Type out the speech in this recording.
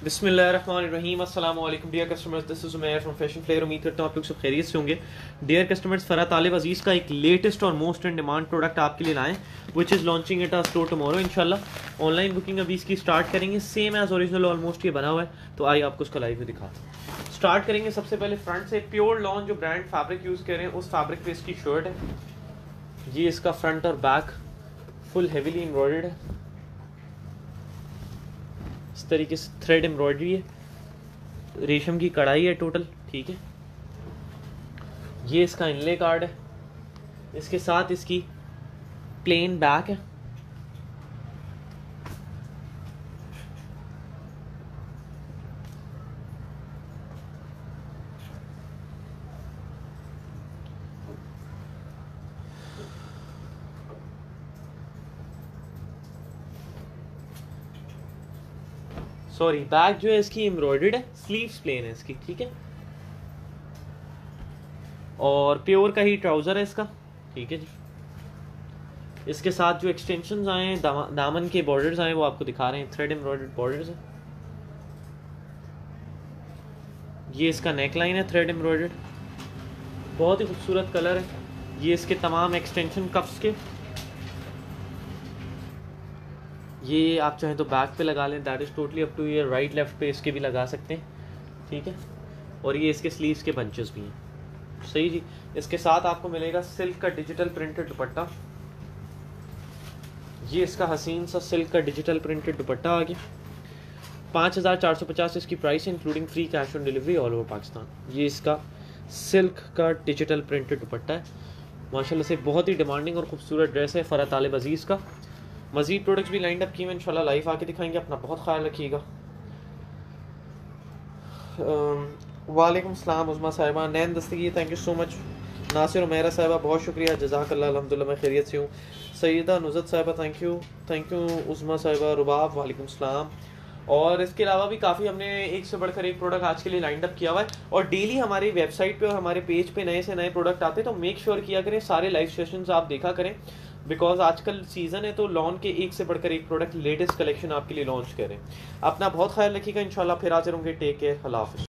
बिस्मिल्लाहिर्रहमानिर्रहीम अस्सलाम वालेकुम dear customers, this is Umair from fashion flare. उम्मीद करता हूँ आप लोग सब खैरियत से होंगे। डियर कस्टमर्स, फरह तालिब अजीज़ का एक लेटेस्ट और मोस्ट इन डिमांड प्रोडक्ट आपके लिए लाएं, which is launching at our store tomorrow इंशाल्लाह। ऑनलाइन बुकिंग अभी इसकी स्टार्ट करेंगे, सेम एज ओरिजिनल ऑलमोस्ट ये बना हुआ है। तो आइए आपको उसका लाइव में दिखाते हैं। स्टार्ट करेंगे सबसे पहले फ्रंट से। प्योर लॉन जो ब्रांड फैब्रिक यूज़ कर रहे हैं उस फैब्रिक पे इसकी शर्ट है। ये इसका फ्रंट और बैक फुल हेवीली एम्ब्रॉयडर्ड है। इस तरीके से थ्रेड एम्ब्रॉयडरी है, रेशम की कढ़ाई है टोटल, ठीक है। ये इसका इनले कार्ड है, इसके साथ इसकी प्लेन बैक है। सॉरी, बैक जो है इसकी एम्ब्रॉयडर्ड है, स्लीव्स प्लेन है इसकी, ठीक है। और प्योर का ही ट्राउजर है इसका, ठीक है जी। इसके साथ जो एक्सटेंशंस आए हैं, दामन के बॉर्डर्स आए हैं, वो आपको दिखा रहे हैं, थ्रेड एम्ब्रॉयडर्ड बॉर्डर्स है। ये इसका नेक लाइन है, थ्रेड एम्ब्रॉयडर्ड, बहुत ही खूबसूरत कलर है। ये इसके तमाम एक्सटेंशन कफ्स के, ये आप चाहें तो बैक पे लगा लें, that is totally up to ये, राइट लेफ्ट पे इसके भी लगा सकते हैं, ठीक है। और ये इसके स्लीव्स के बंचेस भी हैं, सही जी। इसके साथ आपको मिलेगा सिल्क का डिजिटल प्रिंटेड दुपट्टा। ये इसका हसीन सा सिल्क का डिजिटल प्रिंटेड दुपट्टा आ गया। 5450 इसकी price, including free cash on delivery all over Pakistan. ये इसका सिल्क का डिजिटल प्रिंटेड दुपट्टा है। माशाल्लाह से बहुत ही डिमांडिंग और खूबसूरत ड्रेस है फरह तालिब अजीज़ का। मज़ीद प्रोडक्ट्स भी लाइंड अप किए हैं, इंशाल्लाह लाइव आके दिखाएंगे। अपना बहुत ख्याल रखिएगा। वालेकुम सलाम उज़मा साहिबा, Nain Dastagi, thank you so much. Nasir Umera साहिबा, बहुत शुक्रिया, जज़ाकल्लाह, अल्हम्दुलिल्लाह मैं खैरियत से हूँ। सैयदा नुज़त साहिबा, थैंक यू उज़मा साहिबा। रुबाब, वालेकुम सलाम। और इसके अलावा भी काफ़ी हमने एक से बढ़कर एक प्रोडक्ट आज के लिए लाइंड अप किया हुआ है। और डेली हमारी वेबसाइट पे और हमारे पेज पे नए से नए प्रोडक्ट आते हैं, तो मेक श्योर किया करें सारे लाइव सेशंस आप देखा करें, बिकॉज आजकल सीजन है तो लॉन के एक से बढ़कर एक प्रोडक्ट लेटेस्ट कलेक्शन आपके लिए लॉन्च करें। अपना बहुत ख्याल रखिएगा, इंशाल्लाह फिर हाजिर होंगे। टेक केयर, अल्लाह हाफ़िज़।